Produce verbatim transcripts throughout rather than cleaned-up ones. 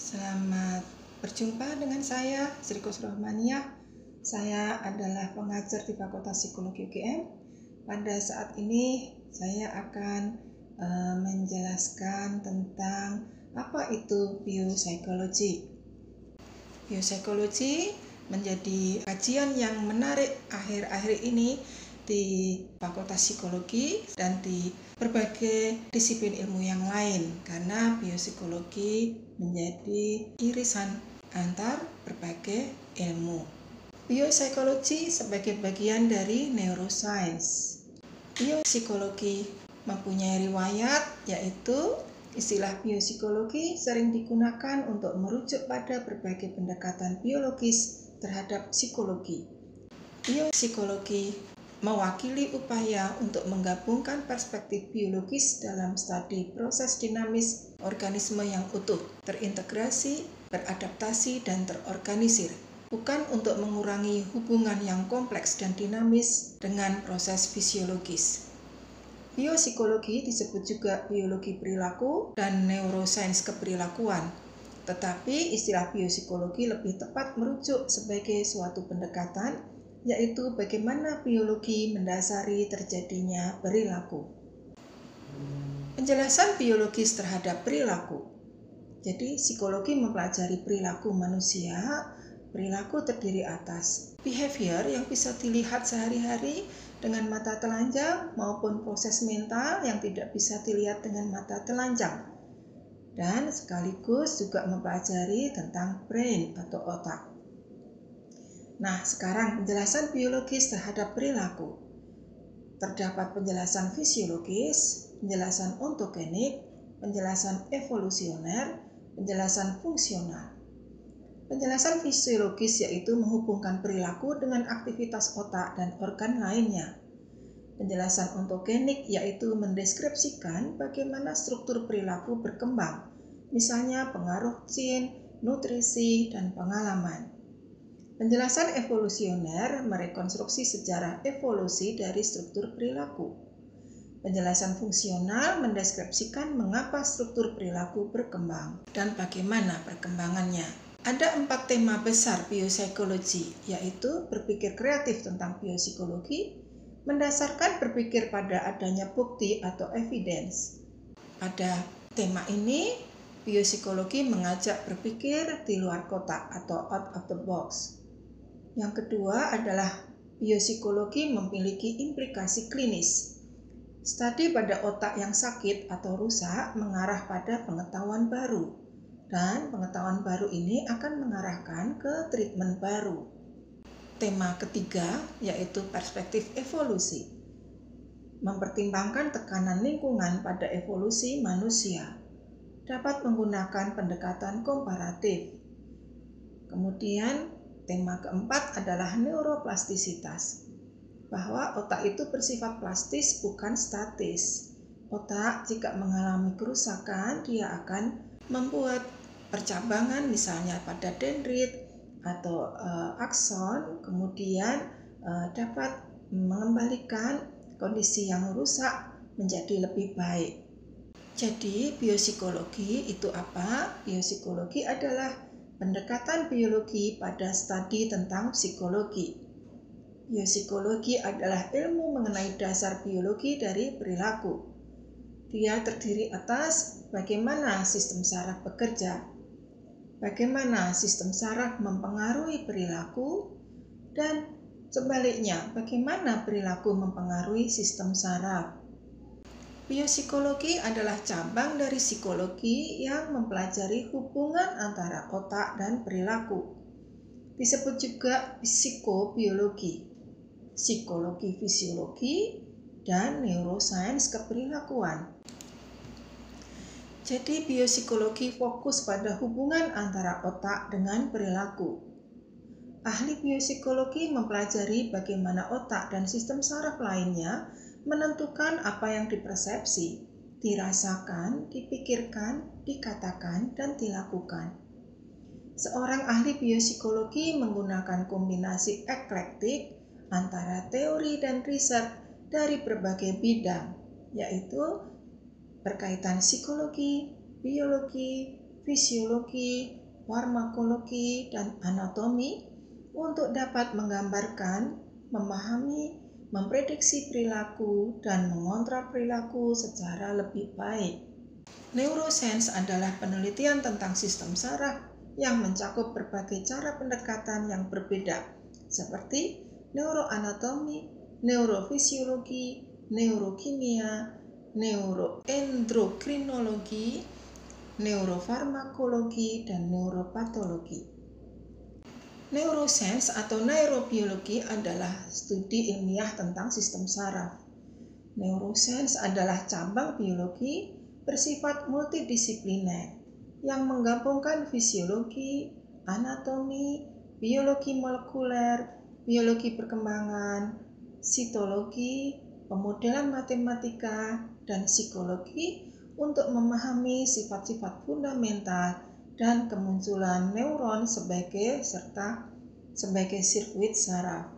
Selamat berjumpa dengan saya, Sri Kusrohmaniah. Saya adalah pengajar di Fakultas Psikologi U G M. Pada saat ini saya akan uh, menjelaskan tentang apa itu biopsikologi. Biopsikologi menjadi kajian yang menarik akhir-akhir ini di Fakultas Psikologi dan di berbagai disiplin ilmu yang lain, karena biopsikologi menjadi irisan antar berbagai ilmu. Biopsikologi sebagai bagian dari neuroscience. Biopsikologi mempunyai riwayat, yaitu istilah biopsikologi sering digunakan untuk merujuk pada berbagai pendekatan biologis terhadap psikologi. Biopsikologi mewakili upaya untuk menggabungkan perspektif biologis dalam studi proses dinamis organisme yang utuh, terintegrasi, beradaptasi, dan terorganisir, bukan untuk mengurangi hubungan yang kompleks dan dinamis dengan proses fisiologis. Biopsikologi disebut juga biologi perilaku dan neuroscience keperilakuan, tetapi istilah biopsikologi lebih tepat merujuk sebagai suatu pendekatan, yaitu bagaimana biologi mendasari terjadinya perilaku. Penjelasan biologis terhadap perilaku. Jadi, psikologi mempelajari perilaku manusia. Perilaku terdiri atas behavior yang bisa dilihat sehari-hari dengan mata telanjang maupun proses mental yang tidak bisa dilihat dengan mata telanjang. Dan sekaligus juga mempelajari tentang brain atau otak. Nah, sekarang penjelasan biologis terhadap perilaku. Terdapat penjelasan fisiologis, penjelasan ontogenik, penjelasan evolusioner, penjelasan fungsional. Penjelasan fisiologis yaitu menghubungkan perilaku dengan aktivitas otak dan organ lainnya. Penjelasan ontogenik yaitu mendeskripsikan bagaimana struktur perilaku berkembang, misalnya pengaruh gen, nutrisi, dan pengalaman. Penjelasan evolusioner merekonstruksi sejarah evolusi dari struktur perilaku. Penjelasan fungsional mendeskripsikan mengapa struktur perilaku berkembang dan bagaimana perkembangannya. Ada empat tema besar biopsikologi, yaitu berpikir kreatif tentang biopsikologi, mendasarkan berpikir pada adanya bukti atau evidence. Pada tema ini, biopsikologi mengajak berpikir di luar kotak atau out of the box. Yang kedua adalah biopsikologi memiliki implikasi klinis. Studi pada otak yang sakit atau rusak mengarah pada pengetahuan baru, dan pengetahuan baru ini akan mengarahkan ke treatment baru. Tema ketiga yaitu perspektif evolusi. Mempertimbangkan tekanan lingkungan pada evolusi manusia. Dapat menggunakan pendekatan komparatif. Kemudian tema keempat adalah neuroplastisitas, bahwa otak itu bersifat plastis bukan statis. Otak jika mengalami kerusakan, dia akan membuat percabangan misalnya pada dendrit atau uh, akson, kemudian uh, dapat mengembalikan kondisi yang rusak menjadi lebih baik. Jadi biopsikologi itu apa? Biopsikologi adalah pendekatan biologi pada studi tentang psikologi. Biopsikologi adalah ilmu mengenai dasar biologi dari perilaku. Dia terdiri atas bagaimana sistem saraf bekerja, bagaimana sistem saraf mempengaruhi perilaku, dan sebaliknya bagaimana perilaku mempengaruhi sistem saraf. Biopsikologi adalah cabang dari psikologi yang mempelajari hubungan antara otak dan perilaku. Disebut juga psikobiologi, psikologi fisiologi, dan neuroscience keperilakuan. Jadi biopsikologi fokus pada hubungan antara otak dengan perilaku. Ahli biopsikologi mempelajari bagaimana otak dan sistem saraf lainnya menentukan apa yang dipersepsi, dirasakan, dipikirkan, dikatakan, dan dilakukan. Seorang ahli biopsikologi menggunakan kombinasi eklektik antara teori dan riset dari berbagai bidang, yaitu berkaitan psikologi, biologi, fisiologi, farmakologi, dan anatomi untuk dapat menggambarkan, memahami, memprediksi perilaku, dan mengontrol perilaku secara lebih baik. Neuroscience adalah penelitian tentang sistem saraf yang mencakup berbagai cara pendekatan yang berbeda, seperti neuroanatomi, neurofisiologi, neurokimia, neuroendokrinologi, neurofarmakologi, dan neuropatologi. Neuroscience atau neurobiologi adalah studi ilmiah tentang sistem saraf. Neuroscience adalah cabang biologi bersifat multidisipliner yang menggabungkan fisiologi, anatomi, biologi molekuler, biologi perkembangan, sitologi, pemodelan matematika, dan psikologi untuk memahami sifat-sifat fundamental dan kemunculan neuron sebagai serta sebagai sirkuit saraf.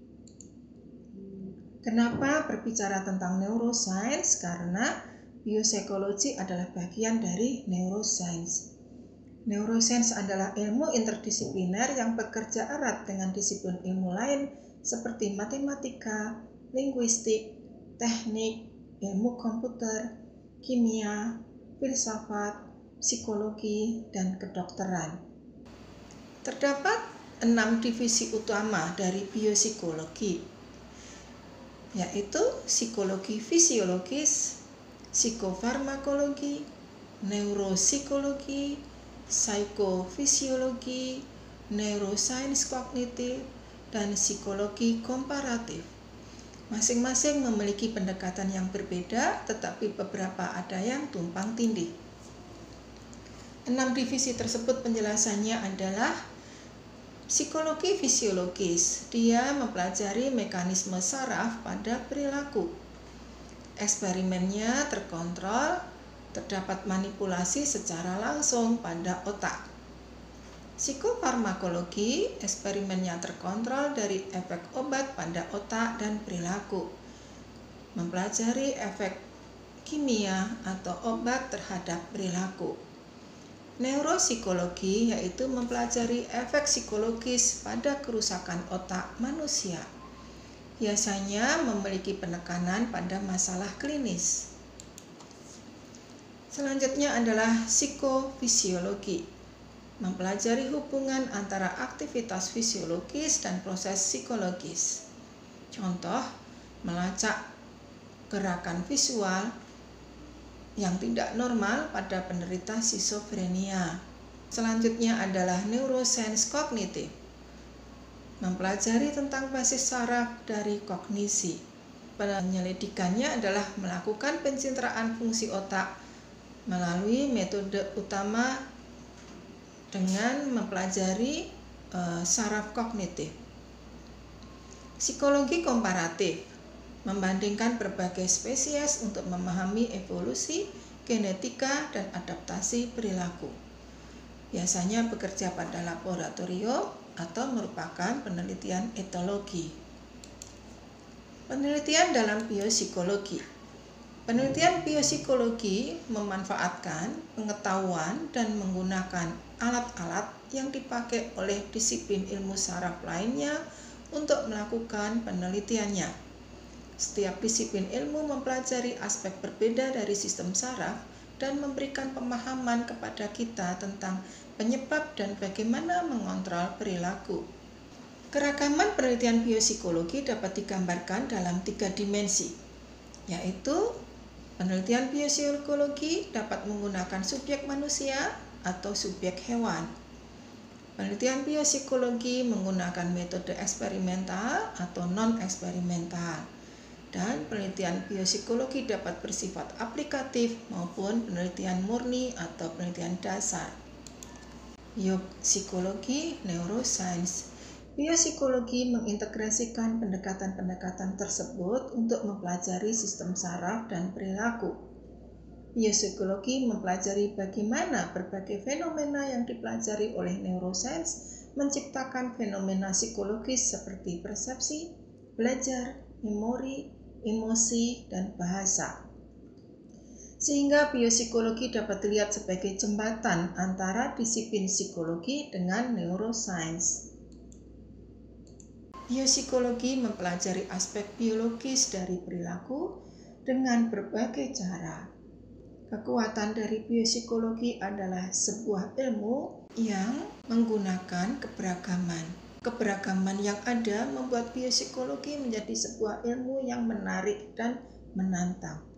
Kenapa berbicara tentang neuroscience? Karena biopsikologi adalah bagian dari neuroscience. Neuroscience adalah ilmu interdisipliner yang bekerja erat dengan disiplin ilmu lain seperti matematika, linguistik, teknik, ilmu komputer, kimia, filsafat, psikologi, dan kedokteran. Terdapat enam divisi utama dari biopsikologi, yaitu psikologi fisiologis, psikofarmakologi, neuropsikologi, psikofisiologi, neuroscience kognitif, dan psikologi komparatif. Masing-masing memiliki pendekatan yang berbeda, tetapi beberapa ada yang tumpang tindih. Enam divisi tersebut penjelasannya adalah psikologi fisiologis. Dia mempelajari mekanisme saraf pada perilaku. Eksperimennya terkontrol, terdapat manipulasi secara langsung pada otak. Psikofarmakologi, eksperimennya terkontrol dari efek obat pada otak dan perilaku. Mempelajari efek kimia atau obat terhadap perilaku. Neuropsikologi yaitu mempelajari efek psikologis pada kerusakan otak manusia. Biasanya memiliki penekanan pada masalah klinis. Selanjutnya adalah psikofisiologi, mempelajari hubungan antara aktivitas fisiologis dan proses psikologis. Contoh, melacak gerakan visual yang tidak normal pada penderita skizofrenia. Selanjutnya adalah neuroscience kognitif, mempelajari tentang basis saraf dari kognisi. Penyelidikannya adalah melakukan pencitraan fungsi otak melalui metode utama dengan mempelajari e, saraf kognitif. Psikologi komparatif, membandingkan berbagai spesies untuk memahami evolusi, genetika, dan adaptasi perilaku. Biasanya bekerja pada laboratorium atau merupakan penelitian etologi. Penelitian dalam biopsikologi. Penelitian biopsikologi memanfaatkan pengetahuan dan menggunakan alat-alat yang dipakai oleh disiplin ilmu saraf lainnya untuk melakukan penelitiannya. Setiap disiplin ilmu mempelajari aspek berbeda dari sistem saraf dan memberikan pemahaman kepada kita tentang penyebab dan bagaimana mengontrol perilaku. Keragaman penelitian biopsikologi dapat digambarkan dalam tiga dimensi, yaitu penelitian biopsikologi dapat menggunakan subjek manusia atau subjek hewan. Penelitian biopsikologi menggunakan metode eksperimental atau non-eksperimental. Dan penelitian biopsikologi dapat bersifat aplikatif maupun penelitian murni atau penelitian dasar. Biopsikologi neuroscience. Biopsikologi mengintegrasikan pendekatan-pendekatan tersebut untuk mempelajari sistem saraf dan perilaku. Biopsikologi mempelajari bagaimana berbagai fenomena yang dipelajari oleh neuroscience menciptakan fenomena psikologis seperti persepsi, belajar, memori, emosi, dan bahasa. sehingga biopsikologi dapat dilihat sebagai jembatan antara disiplin psikologi dengan neuroscience. Biopsikologi mempelajari aspek biologis dari perilaku dengan berbagai cara. Kekuatan dari biopsikologi adalah sebuah ilmu yang menggunakan keberagaman. Keberagaman yang ada membuat biopsikologi menjadi sebuah ilmu yang menarik dan menantang.